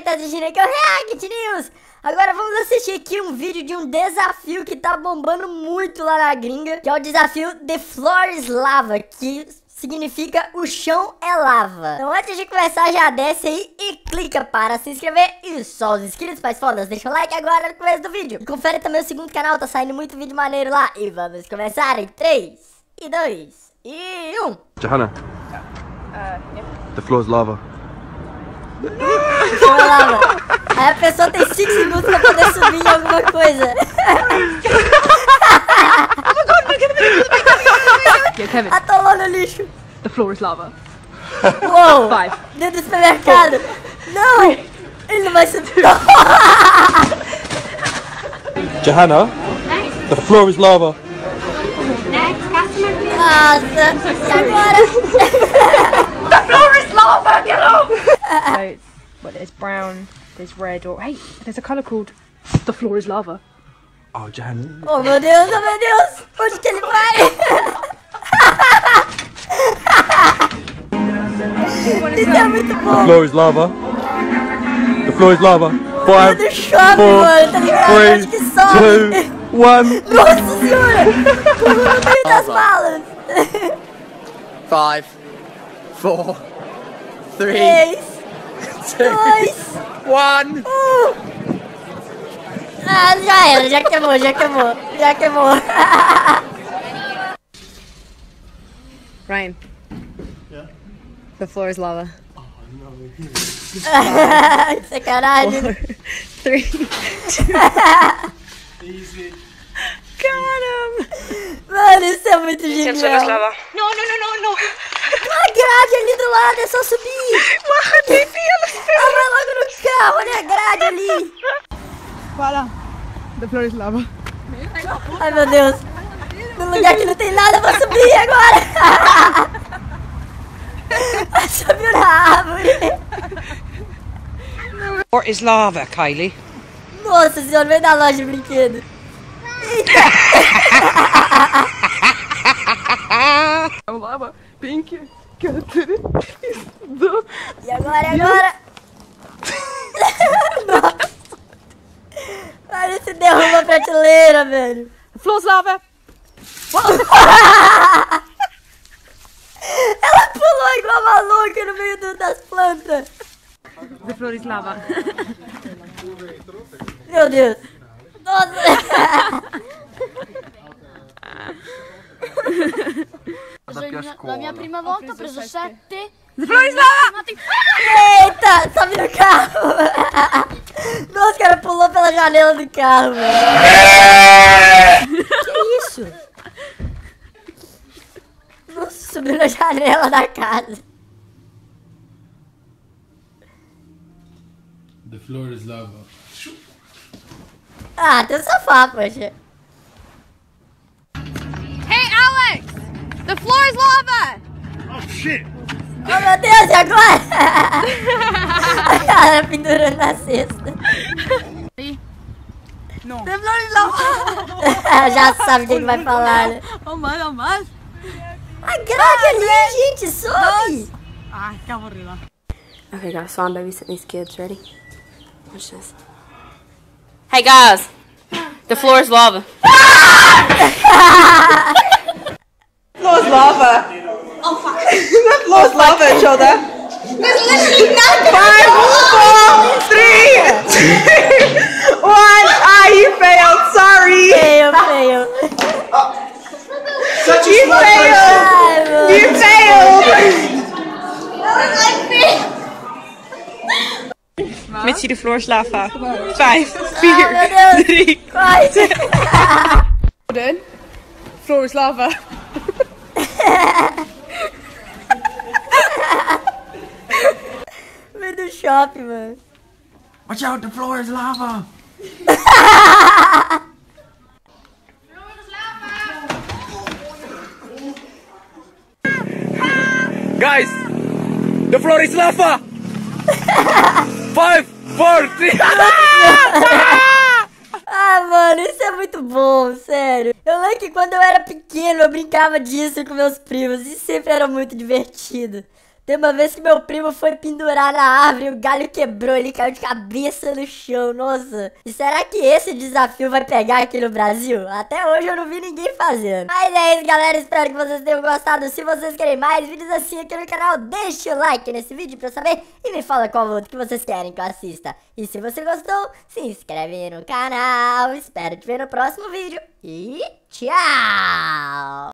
tá assistindo aqui o React News. Agora vamos assistir aqui um vídeo de um desafio que tá bombando muito lá na gringa, que é o desafio The Floor is Lava, que significa o chão é lava. Então antes de começar, já desce aí e clica para se inscrever. E só os inscritos, mais fodas, deixa o like agora no começo do vídeo. E confere também o segundo canal, tá saindo muito vídeo maneiro lá. E vamos começar em 3, e 2, e 1. Johanna, the floor is lava. Chão é lava. Aí a pessoa tem 5 segundos pra poder subir em alguma coisa. Atolou no lixo. The floor is lava. Uou! 5. Dentro do supermercado. Não! Ele não vai subir. Johanna, the floor is lava. Nossa! E agora? The floor is lava! Get off! So, well, there's brown, there's red, or hey, there's a colour called the floor is lava. Oh, Johanna. Oh meu Deus, oh meu Deus! Onde que ele vai? Isso é muito The bom! floor is lava. The floor is lava. É do 5, shopping, 4, mano, tá ligado? Acho que 3, sobe! 2, 1. Nossa senhora! Pulou no meio das malas! 5, 4, 3, 3, 2, 1. Ah, já era, já queimou, já queimou, já queimou. Ryan. Yeah? The floor is lava. Sacanagem. 4, 3, 2. Easy. Got him! Mano, isso é muito genial. No. A grade ali do lado, é só subir. Ah, vai logo no carro, olha a grade ali. Voila. The floor is lava. Ai, meu Deus. No lugar que não tem nada, eu vou subir agora. Subiu na árvore. What is lava, Kylie? Nossa senhora, veio da loja de brinquedo. Lava. Pink. Catherine. E agora, e agora? Nossa. Parece derruba a prateleira, velho. The floor is lava. Ela pulou igual maluca no meio das plantas. The floor is lava. Meu Deus. Nossa. La mia prima volta ho preso 7. The floor is lava. Eita, sobe no carro. Nossa, o cara pulou pela janela do carro, velho. Que isso? Nossa, subiu na janela da casa. The floor is lava. Ah, tem um sofá, poxa. Hey Alex! The floor is lava! Oh shit! Oh meu Deus, e agora? A cara pendurando na cesta. Não. Já sabe o que vai falar, né? Oh man. A grade ali, gente, sobe! Ah, cavorrila. Okay guys, so I'm babysitting these kids. Ready? Watch this. Hey guys! The floor is lava. Floor is lava. Oh fuck. The floor is lava, shoulder. There's literally nothing! 5, 4, 3, 2, 1. Ah, you failed. Sorry. Feio. You failed. Ai, mano. You failed. Mitzi, the floor is lava. 5, 4, Ai, meu Deus. 3. Quase. Then, floor is lava. Meio do shopping, mano. Watch out, the floor is lava. Guys, the floor is lava. 5, 4, 3. Ah, mano, isso é muito bom, sério. Eu lembro que quando eu era pequeno eu brincava disso com meus primos e sempre era muito divertido. Tem uma vez que meu primo foi pendurar na árvore e o galho quebrou, ele caiu de cabeça no chão, nossa. E será que esse desafio vai pegar aqui no Brasil? Até hoje eu não vi ninguém fazendo. Mas é isso, galera, espero que vocês tenham gostado. Se vocês querem mais vídeos assim aqui no canal, deixa o like nesse vídeo pra eu saber e me fala qual outro que vocês querem que eu assista. E se você gostou, se inscreve no canal. Espero te ver no próximo vídeo e tchau!